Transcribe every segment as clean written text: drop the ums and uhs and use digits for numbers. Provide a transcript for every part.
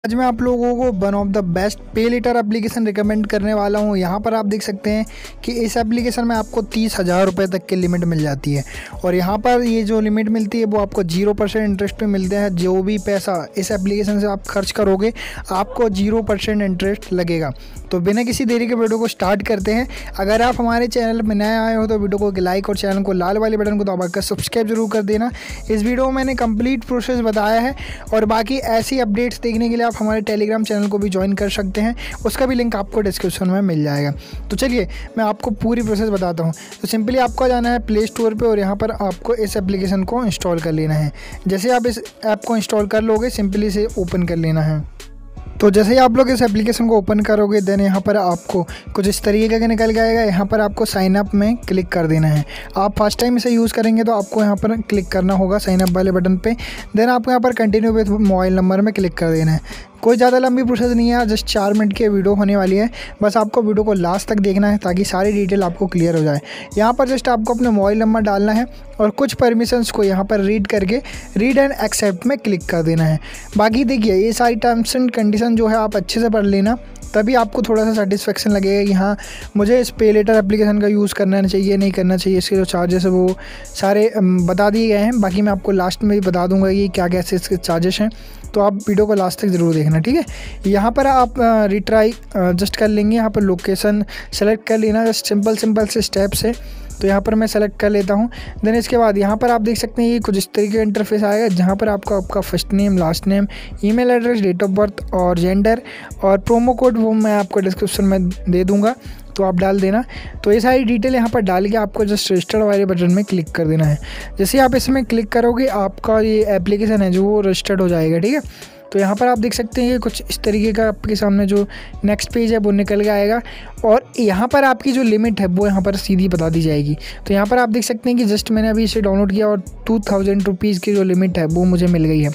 आज मैं आप लोगों को one of the best pay later application recommend करने वाला हूं। यहाँ पर आप देख सकते हैं कि इस एप्लीकेशन में आपको 30,000 रुपये तक की लिमिट मिल जाती है और यहाँ पर ये जो लिमिट मिलती है वो आपको 0% इंटरेस्ट पे मिलते हैं। जो भी पैसा इस एप्लीकेशन से आप खर्च करोगे आपको 0% इंटरेस्ट लगेगा। तो बिना किसी देरी के वीडियो को स्टार्ट करते हैं। अगर आप हमारे चैनल पर नए आए हो तो वीडियो को लाइक और चैनल को लाल वाले बटन को दबाकर सब्सक्राइब जरूर कर देना। इस वीडियो में मैंने कंप्लीट प्रोसेस बताया है और बाकी ऐसी अपडेट्स देखने के लिए आप हमारे टेलीग्राम चैनल को भी ज्वाइन कर सकते हैं, उसका भी लिंक आपको डिस्क्रिप्शन में मिल जाएगा। तो चलिए मैं आपको पूरी प्रोसेस बताता हूँ। तो सिंपली आपको जाना है प्ले स्टोर पे और यहाँ पर आपको इस एप्लीकेशन को इंस्टॉल कर लेना है। जैसे आप इस ऐप को इंस्टॉल कर लोगे सिंपली इसे ओपन कर लेना है। तो जैसे ही आप लोग इस एप्लीकेशन को ओपन करोगे देन यहाँ पर आपको कुछ इस तरीके का निकल जाएगा। यहाँ पर आपको साइन अप में क्लिक कर देना है। आप फर्स्ट टाइम इसे यूज़ करेंगे तो आपको यहाँ पर क्लिक करना होगा साइन अप वाले बटन पे। देन आपको यहाँ पर कंटिन्यू विथ मोबाइल नंबर में क्लिक कर देना है। कोई ज़्यादा लंबी प्रोसेस नहीं है, जस्ट 4 मिनट की वीडियो होने वाली है। बस आपको वीडियो को लास्ट तक देखना है ताकि सारी डिटेल आपको क्लियर हो जाए। यहाँ पर जस्ट आपको अपना मोबाइल नंबर डालना है और कुछ परमिशंस को यहाँ पर रीड करके रीड एंड एक्सेप्ट में क्लिक कर देना है। बाकी देखिए ये सारी टर्म्स एंड कंडीशन जो है आप अच्छे से पढ़ लेना, तभी आपको थोड़ा सा सेटिस्फेक्शन लगेगा कि हाँ मुझे इस पे लेटर एप्लीकेशन का यूज़ करना चाहिए नहीं करना चाहिए। इसके जो चार्जेस है वो सारे बता दिए गए हैं। बाकी मैं आपको लास्ट में भी बता दूंगा कि क्या कैसे इसके चार्जेस हैं, तो आप वीडियो को लास्ट तक ज़रूर देखना, ठीक है। यहाँ पर आप रिट्राई जस्ट कर लेंगे। यहाँ पर लोकेशन सेलेक्ट कर लेना, जस्ट सिंपल से स्टेप्स है। तो यहाँ पर मैं सेलेक्ट कर लेता हूँ। देन इसके बाद यहाँ पर आप देख सकते हैं ये कुछ इस तरीके का इंटरफेस आएगा जहाँ पर आपका first name, last name, email address, date of birth और जेंडर और प्रोमो कोड वो मैं आपको डिस्क्रिप्शन में दे दूँगा, तो आप डाल देना। तो ये सारी डिटेल यहाँ पर डाल के आपको जस्ट रजिस्टर्ड वाले बटन में क्लिक कर देना है। जैसे आप इसमें क्लिक करोगे आपका ये एप्लीकेशन है जो वो रजिस्टर्ड हो जाएगा, ठीक है। तो यहाँ पर आप देख सकते हैं कि कुछ इस तरीके का आपके सामने जो नेक्स्ट पेज है वो निकल के आएगा और यहाँ पर आपकी जो लिमिट है वो यहाँ पर सीधी बता दी जाएगी। तो यहाँ पर आप देख सकते हैं कि जस्ट मैंने अभी इसे डाउनलोड किया और 2000 रुपीज़ की जो लिमिट है वो मुझे मिल गई है।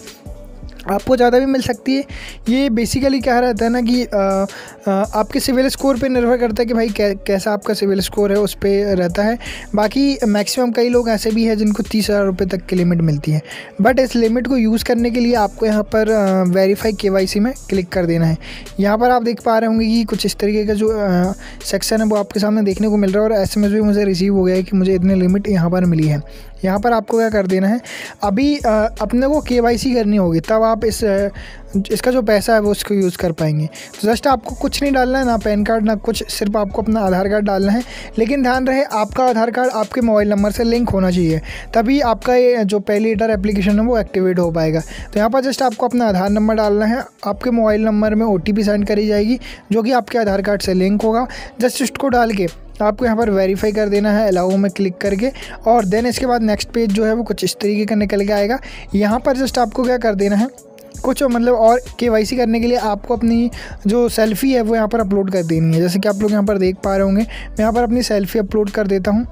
आपको ज़्यादा भी मिल सकती है। ये बेसिकली क्या रहता है ना कि आपके सिविल स्कोर पे निर्भर करता है कि भाई कैसा आपका सिविल स्कोर है, उस पर रहता है। बाकी मैक्सिमम कई लोग ऐसे भी हैं जिनको 30,000 रुपये तक की लिमिट मिलती है। बट इस लिमिट को यूज़ करने के लिए आपको यहाँ पर वेरीफाई KYC में क्लिक कर देना है। यहाँ पर आप देख पा रहे होंगे कि कुछ इस तरीके का जो सेक्शन है वो आपके सामने देखने को मिल रहा है और SMS भी मुझे रिसीव हो गया है कि मुझे इतनी लिमिट यहाँ पर मिली है। यहाँ पर आपको क्या कर देना है, अभी अपने को KYC करनी होगी तब आप इसका जो पैसा है वो उसको यूज़ कर पाएंगे। तो जस्ट आपको कुछ नहीं डालना है, ना पैन कार्ड ना कुछ, सिर्फ आपको अपना आधार कार्ड डालना है। लेकिन ध्यान रहे आपका आधार कार्ड आपके मोबाइल नंबर से लिंक होना चाहिए, तभी आपका ये जो पे लेटर एप्लीकेशन है वो एक्टिवेट हो पाएगा। तो यहाँ पर जस्ट आपको अपना आधार नंबर डालना है। आपके मोबाइल नंबर में OTP सेंड करी जाएगी जो कि आपके आधार कार्ड से लिंक होगा। जस्ट उसको डाल के आपको यहाँ पर वेरीफाई कर देना है अलाउ में क्लिक करके और देन इसके बाद नेक्स्ट पेज जो है वो कुछ इस तरीके का निकल के आएगा। यहाँ पर जस्ट आपको क्या कर देना है, कुछ मतलब और KYC करने के लिए आपको अपनी जो सेल्फ़ी है वो यहाँ पर अपलोड कर देनी है। जैसे कि आप लोग यहाँ पर देख पा रहे होंगे, मैं यहाँ पर अपनी सेल्फ़ी अपलोड कर देता हूँ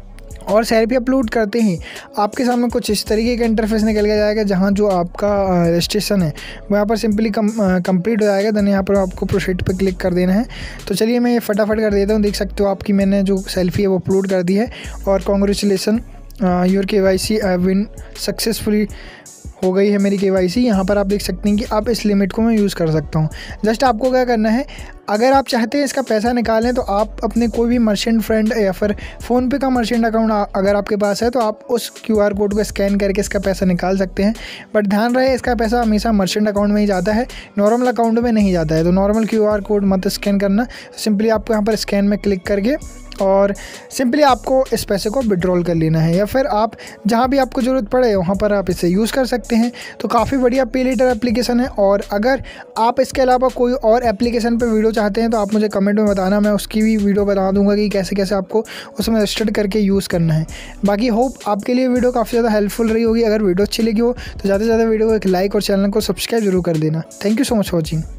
और सेल्फी अपलोड करते ही आपके सामने कुछ इस तरीके का इंटरफेस निकल के जाएगा जहाँ जो आपका रजिस्ट्रेशन है वो यहाँ पर सिंपली कंप्लीट हो जाएगा। देन यहाँ पर आपको प्रोसीड पे क्लिक कर देना है। तो चलिए मैं ये फटाफट कर देता हूँ। देख सकते हो आपकी मैंने जो सेल्फी है वो अपलोड कर दी है और congratulations your KYC win successfully हो गई है मेरी KYC। यहाँ पर आप देख सकते हैं कि आप इस लिमिट को मैं यूज़ कर सकता हूँ। जस्ट आपको क्या करना है, अगर आप चाहते हैं इसका पैसा निकालें तो आप अपने कोई भी मर्चेंट फ्रेंड या फिर फ़ोनपे का मर्चेंट अकाउंट अगर आपके पास है तो आप उस QR कोड को स्कैन करके इसका पैसा निकाल सकते हैं। बट ध्यान रहे इसका पैसा हमेशा मर्चेंट अकाउंट में ही जाता है, नॉर्मल अकाउंट में नहीं जाता है। तो नॉर्मल QR कोड मत स्कैन करना, सिंपली आपको यहाँ पर स्कैन में क्लिक करके और सिंपली आपको इस पैसे को विड्रॉल कर लेना है या फिर आप जहाँ भी आपको ज़रूरत पड़े वहाँ पर आप इसे यूज़ कर सकते हैं। तो काफ़ी बढ़िया पे लेटर एप्लीकेशन है और अगर आप इसके अलावा कोई और एप्लीकेशन पे वीडियो चाहते हैं तो आप मुझे कमेंट में बताना, मैं उसकी भी वीडियो बता दूंगा कि कैसे कैसे आपको उसमें रजिस्टर्ड करके यूज़ करना है। बाकी होप आपके लिए वीडियो काफ़ी ज़्यादा हेल्पफुल रही होगी। अगर वीडियो अच्छी लगी हो तो ज़्यादा से ज़्यादा वीडियो को एक लाइक और चैनल को सब्सक्राइब जरूर कर देना। Thank you so much for watching.